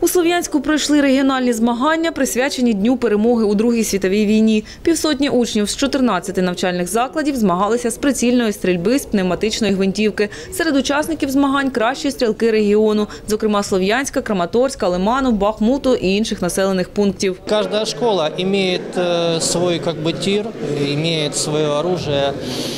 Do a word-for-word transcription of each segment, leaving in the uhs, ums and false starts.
У Слов'янську пройшли регіональні змагання, присвячені Дню перемоги у Другій світовій війні. Півсотні учнів з чотирнадцяти навчальних закладів змагалися з прицільної стрільби з пневматичної гвинтівки. Серед учасників змагань – кращі стрілки регіону, зокрема Слов'янська, Краматорська, Лиману, Бахмуту і інших населених пунктів. Кожна школа має свій как бы, тир, має своє оружие.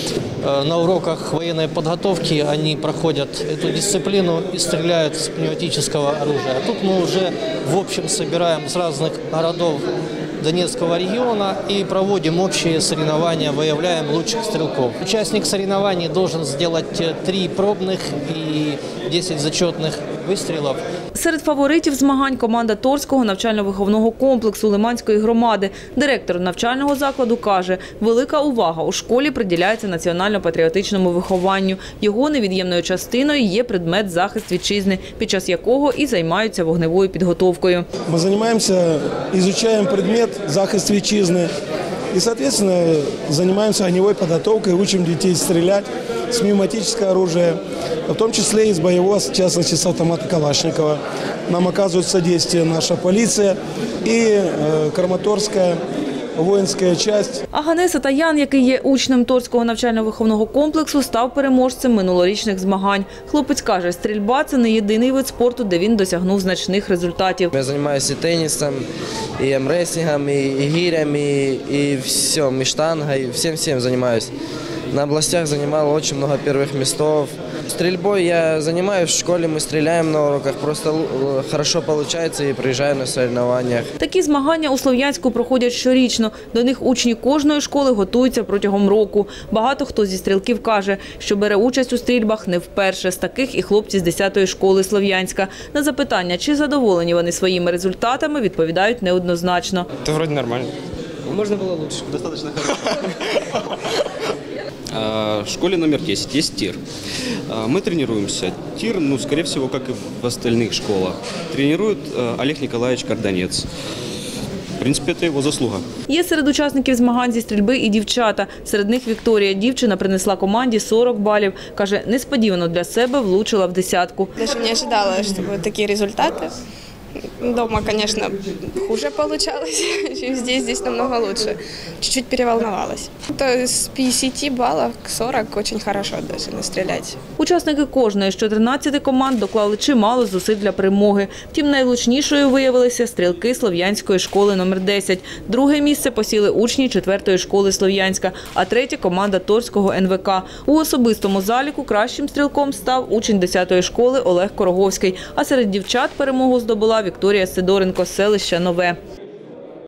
На уроках военной подготовки они проходят эту дисциплину и стреляют с пневматического оружия. Тут мы уже в общем собираем с разных городов Донецкого региона и проводим общие соревнования, выявляем лучших стрелков. Участник соревнований должен сделать три пробных и десять зачетных вистрілів. Серед фаворитів змагань – команда Торського навчально-виховного комплексу Лиманської громади. Директор навчального закладу каже, велика увага у школі приділяється національно-патріотичному вихованню. Його невід'ємною частиною є предмет захист вітчизни, під час якого і займаються вогневою підготовкою. Ми займаємося, вивчаємо предмет захист вітчизни і, соответственно, займаємося вогневою підготовкою, учимо дітей стріляти с пневматического оружия, в том числе и с боевого, в частности, с автомата Калашникова. Нам оказывает содействие наша полиция и э, Краматорская воїнська частина. Аганес Атаян, який є учнем Торського навчально-виховного комплексу, став переможцем минулорічних змагань. Хлопець каже, стрільба – це не єдиний вид спорту, де він досягнув значних результатів. Я займаюся і тенісом, і амресінгом, і гирем, і, і всім, і штангою, всім-всім займаюся. На областях занимал очень много первых местов. Стрельбой я занимаюсь в школе, мы стреляем на уроках, просто хорошо получается и приезжаю на соревнованиях. Такі змагання у Слов'янську проходять щорічно. До них учні кожної школи готуються протягом року. Багато хто зі стрілків каже, що бере участь у стрільбах не вперше. З таких і хлопці з десятої школи Слов'янська. На запитання, чи задоволені вони своїми результатами, відповідають неоднозначно. Це вроде нормально. Можна було краще. Достаточно хорошо. В школе номер десять есть тир. Мы тренируемся. Тир, ну, скорее всего, как и в остальных школах. Тренирует Олег Николаевич Карданец. В принципі, це його заслуга. Є серед учасників змагань зі стрільби і дівчата. Серед них Вікторія. Дівчина принесла команді сорок балів. Каже, несподівано для себе влучила в десятку. Даже не ожидала, що будуть такі результати. Дома, конечно, хуже получалось, чем здесь, здесь намного лучше. Чуть-чуть переволновалась. То с пятидесяти баллов к сорок очень хорошо даже настрелять. Учасники кожної з чотирнадцяти команд доклали чимало зусиль для перемоги. Втім, найвлучнішою виявилися стрілки Слов'янської школи номер десять. Друге місце посіли учні четвертої школи Слов'янська, а третє – команда Торського ен ве ка. У особистому заліку кращим стрілком став учень десятої школи Олег Короговський, а серед дівчат перемогу здобула Вікторія Сидоренко з селища Нове.